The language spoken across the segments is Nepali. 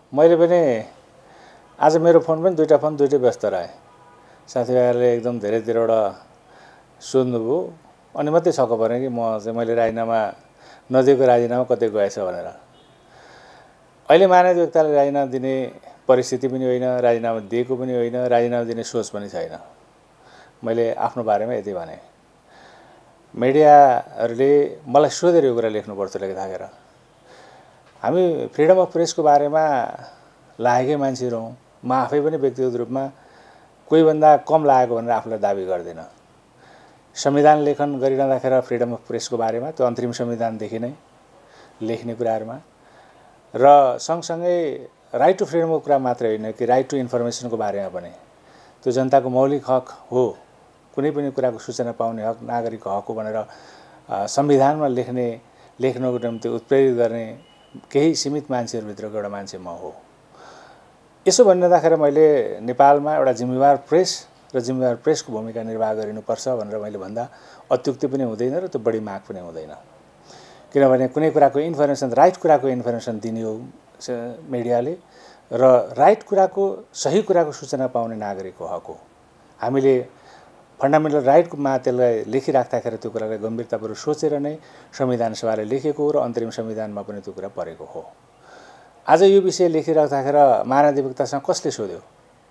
मैले पनि आज मेरो फोन पनि दुईटा फोन दुईटै व्यस्त रहे। साथीभाइहरूले एकदम धेरैतिरबाट सोध्नुभयो अनि मात्रै छक्क परेँ कि मैले राजीनामा नदिएको राजीनामा कतै गएछ भनेर। अहिले महानदी व्यक्तिले राजीनामा दिने परिस्थिति पनि होइन, राजीनामा दिएको पनि होइन, राजीनामा दिने सोच पनि छैन। मैले आफ्नो बारेमा यति भने। मिडियाहरूले मलाई सोधेर यो कुरा लेख्नु पर्थ्यो लेख थाकेर। हामी फ्रिडम अफ प्रेसको बारेमा लागेकै मान्छेहरू हौँ। म आफै पनि व्यक्तिगत रूपमा कोही भन्दा कम लागेको भनेर आफूलाई दाबी गर्दिनँ। संविधान लेखन गरिरहँदाखेरि फ्रिडम अफ प्रेसको बारेमा त्यो अन्तरिम संविधानदेखि नै लेख्ने कुराहरूमा र सँगसँगै राइट टु फ्रिडमको कुरा मात्रै होइन कि राइट टु इन्फर्मेसनको बारेमा पनि त्यो जनताको मौलिक हक हो, कुनै पनि कुराको सूचना पाउने हक नागरिकको हक हो भनेर संविधानमा लेख्नको निम्ति उत्प्रेरित गर्ने केही सीमित मान्छेहरूभित्रको एउटा मान्छे म हो। यसो भनिरहँदाखेरि मैले नेपालमा एउटा जिम्मेवार प्रेस र जिम्मेवार प्रेसको भूमिका निर्वाह गरिनुपर्छ भनेर मैले भन्दा अत्युक्ति पनि हुँदैन र त्यो बढी माग पनि हुँदैन। किनभने कुनै कुराको इन्फर्मेसन, राइट कुराको इन्फर्मेसन दिने हो मिडियाले र राइट कुराको, सही कुराको सूचना पाउने नागरिकको हक हो। हामीले फन्डामेन्टल राइटमा त्यसलाई लेखिराख्दाखेरि त्यो कुरालाई गम्भीरतापूर्वक सोचेर नै संविधान सभाले लेखेको हो र अन्तरिम संविधानमा पनि त्यो कुरा परेको हो। आज यो विषय लेखिराख्दाखेरि महाधिवक्तासँग कसले सोध्यो?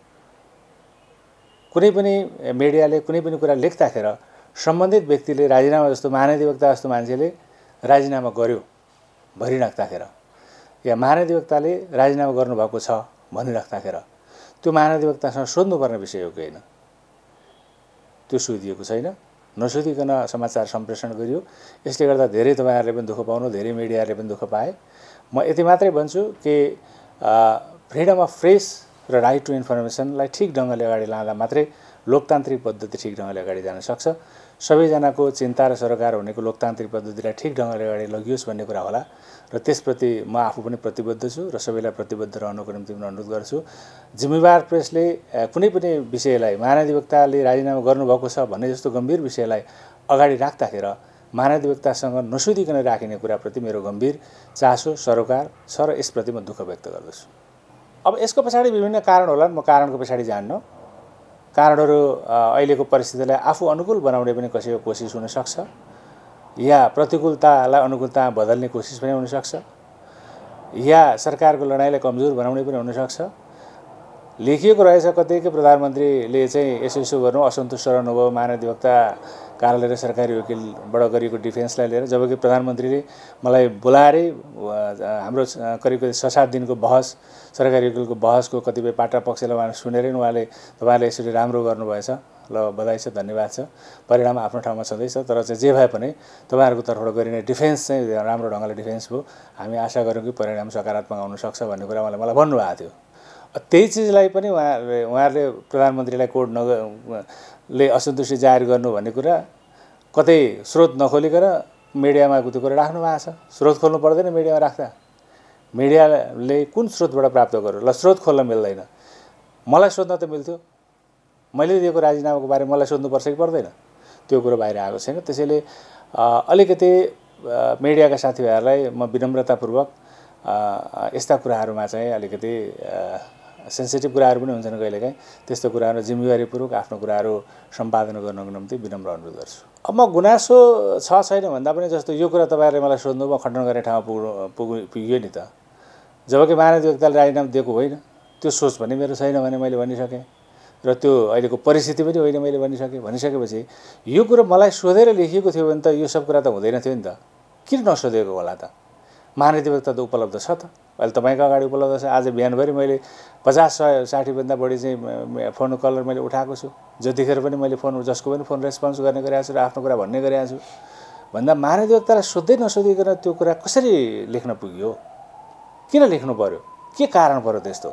कुनै पनि मिडियाले कुनै पनि कुरा लेख्दाखेरि सम्बन्धित व्यक्तिले राजीनामा जस्तो महाधिवक्ता जस्तो मान्छेले राजीनामा गर्यो भनिराख्दाखेरि या महाधिवक्ताले राजीनामा गर्नुभएको छ भनिराख्दाखेरि त्यो महाधिवक्तासँग सोध्नुपर्ने विषय हो कि होइन? त्यो सोधिएको छैन। नसोधिकन समाचार सम्प्रेषण गरियो। यसले गर्दा धेरै तपाईँहरूले पनि दुःख पाउनु, धेरै मिडियाहरूले पनि दुःख पाए। म यति मात्रै भन्छु कि फ्रिडम अफ प्रेस र राइट टु इन्फर्मेसनलाई ठिक ढङ्गले अगाडि लाँदा मात्रै लोकतान्त्रिक पद्धति ठिक ढङ्गले अगाडि जान सक्छ। सबैजनाको चिन्ता र सरोकार हुनेको लोकतान्त्रिक पद्धतिलाई ठिक ढङ्गले अगाडि लगियोस् भन्ने कुरा होला र त्यसप्रति म आफू पनि प्रतिबद्ध छु र सबैलाई प्रतिबद्ध रहनुको निम्ति पनि अनुरोध गर्छु। जिम्मेवार प्रेसले कुनै पनि विषयलाई महाधिवक्ताले राजीनामा गर्नुभएको छ भन्ने जस्तो गम्भीर विषयलाई अगाडि राख्दाखेरि महाधिवक्तासँग नसोधिकन राखिने कुराप्रति मेरो गम्भीर चासो सरोकार छ र यसप्रति म दुःख व्यक्त गर्दछु। अब यसको पछाडि विभिन्न कारण होलान्, म कारणको पछाडि जान्न। कारणहरू अहिलेको परिस्थितिलाई आफू अनुकूल बनाउने पनि कसैको कोसिस हुनसक्छ या प्रतिकूलतालाई अनुकूलतामा बदल्ने कोसिस पनि हुनसक्छ या सरकारको लडाइँलाई कमजोर बनाउने पनि हुनसक्छ। लेखिएको रहेछ कतै कि प्रधानमन्त्रीले चाहिँ यसो गर्नु असन्तुष्ट रहनुभयो महाधिवक्ता कार्यालय र सरकारी वकिलबाट गरिएको डिफेन्सलाई लिएर, जबकि प्रधानमन्त्रीले मलाई बोलाएरै हाम्रो करिब 6-7 दिनको बहस, सरकारी वकिलको बहसको कतिपय पाटा पक्षलाई उहाँले सुनेरै उहाँले तपाईँले यसरी राम्रो गर्नुभएछ, ल बधाई छ, धन्यवाद छ, परिणाम आफ्नो ठाउँमा छँदैछ, तर चाहिँ जे भए पनि तपाईँहरूको तर्फबाट गरिने डिफेन्स चाहिँ राम्रो ढङ्गले डिफेन्स भयो, हामी आशा गऱ्यौँ कि परिणाम सकारात्मक आउन सक्छ भन्ने कुरा उहाँले मलाई भन्नुभएको थियो। त्यही चिजलाई पनि उहाँहरूले प्रधानमन्त्रीलाई कोर्टले असन्तुष्टि जाहेर गर्नु भन्ने कुरा कतै स्रोत नखोलिकन मिडियामा त्यो कुरा राख्नु भएको छ। स्रोत खोल्नु पर्दैन मिडियामा राख्दा। मिडियाले कुन स्रोतबाट प्राप्त गर्यो? ल स्रोत खोल्न मिल्दैन, मलाई सोध्न त मिल्थ्यो। मैले दिएको राजीनामाको बारेमा मलाई सोध्नुपर्छ कि पर्दैन? त्यो कुरो बाहिर आएको छैन। त्यसैले अलिकति मिडियाका साथीभाइहरूलाई म विनम्रतापूर्वक यस्ता कुराहरूमा चाहिँ अलिकति सेन्सिटिभ कुराहरू पनि हुन्छन् कहिलेकाहीँ, त्यस्तो कुराहरू जिम्मेवारीपूर्वक आफ्नो कुराहरू सम्पादन गर्नको निम्ति विनम्र अनुरोध गर्छु। अब म गुनासो छ छैन भन्दा पनि जस्तो यो कुरा तपाईँहरूले मलाई सोध्नु, म खण्डन गर्ने ठाउँमा पुग्यो नि त। जबकि महाधिवक्ताले राजीनामा दिएको होइन, त्यो सोच पनि मेरो छैन भने मैले भनिसकेँ र त्यो अहिलेको परिस्थिति पनि होइन मैले भनिसकेपछि यो कुरो मलाई सोधेर लेखिएको थियो भने त यो सब कुरा त हुँदैन थियो नि त। किन नसोधेको होला त? महाधिवक्ता त उपलब्ध छ त, अहिले तपाईँको अगाडि उपलब्ध छ। आज बिहानभरि मैले 50-60 भन्दा बढी चाहिँ फोन कलर मैले उठाएको छु। जतिखेर पनि मैले फोन, जसको पनि फोन रेस्पोन्स गर्ने गरेको छु र आफ्नो कुरा भन्ने गरेको छु भन्दा महाधिवक्तालाई सोध्दै नसोधिकन त्यो कुरा कसरी लेख्न पुग्यो? किन लेख्नु पर्यो? के कारण पर्यो त्यस्तो?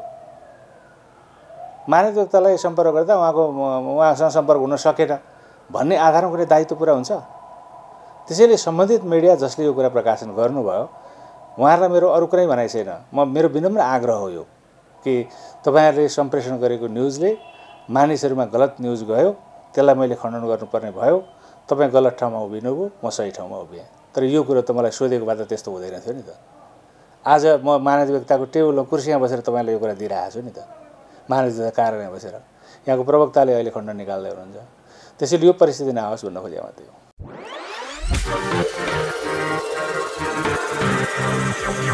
महाधिवक्तालाई सम्पर्क गर्दा उहाँसँग सम्पर्क हुन सकेन भन्ने आधारमा कुनै दायित्व पुरा हुन्छ? त्यसैले सम्बन्धित मिडिया जसले यो कुरा प्रकाशन गर्नुभयो उहाँहरूलाई मेरो अरू कुनै भनाइ छैन। मेरो विनम्र आग्रह हो यो कि तपाईँहरूले सम्प्रेषण गरेको न्युजले मानिसहरूमा गलत न्युज गयो, त्यसलाई मैले खण्डन गर्नुपर्ने भयो। तपाईँ गलत ठाउँमा उभिनुभयो, म सही ठाउँमा उभिएँ। तर यो कुरो त मलाई सोधेको भए त त्यस्तो हुँदैन थियो नि त। आज म महाधिवक्ताको टेबलमा कुर्सीमा बसेर तपाईँलाई यो कुरा दिइरहेको छु नि त, महाधिवक्ता कार्यालयमा बसेर। यहाँको प्रवक्ताले अहिले खण्डन निकाल्दै हुनुहुन्छ। त्यसैले यो परिस्थिति नआओस् भन्न खोजेको मात्रै हो।